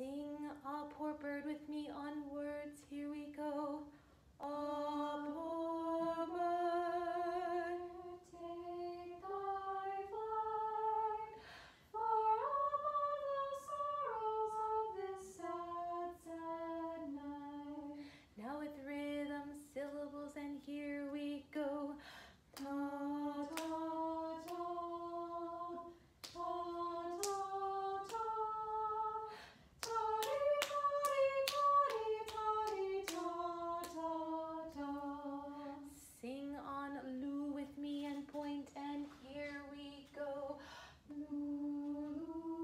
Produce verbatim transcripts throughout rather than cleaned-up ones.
Sing a poor bird with me on words. Here we go. A poor bird, take thy flight, far above the sorrows of this sad, sad night. Now with rhythm, syllables, and here we go. Ta, ta, ta, ta, ta, ta. Sing on Loo with me and point, and here we go. Loo,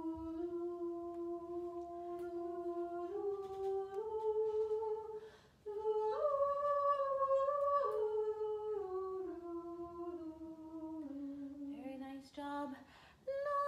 very nice job. La,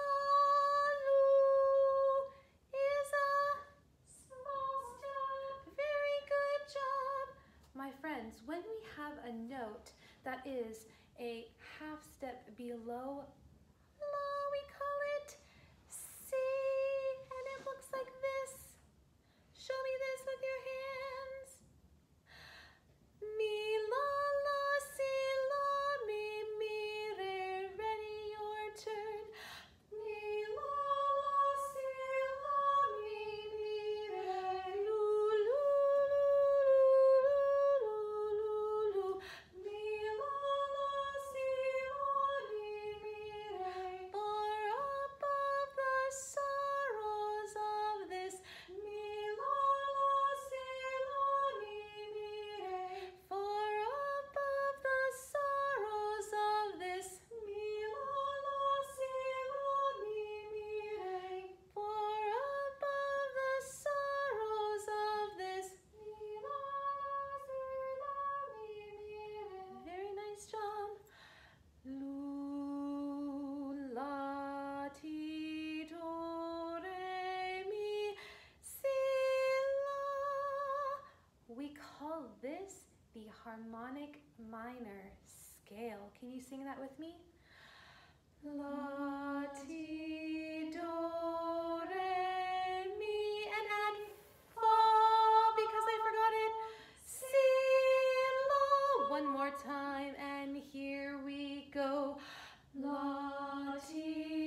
Loo is a small step. Very good job. My friends, when we have a note that is a half step below La, we call it C, and it looks like this. Show me this with your hands. Mi, la, la, si, la, mi, mi, re, ready, your turn. Mi, la, la, si, la, mi, mi, re, lu, lu, lu, lu, lu, lu, mi, la, la, si, la, mi, mi, re. Far above the sorrows of this, mi, la, la, si, la, mi, mi, re. Far above the sorrows of this, mi, la, la, si, la, mi, mi, re. Far above the sorrows of this, mi, la, la, si, la, mi, mi, re. Very nice job. Lu, la, ti, do, re, mi, si, la. We call this the harmonic minor scale. Can you sing that with me? La, ti, do, re, mi, and add fa because I forgot it. Si, la. One more time, and here we go. La, ti,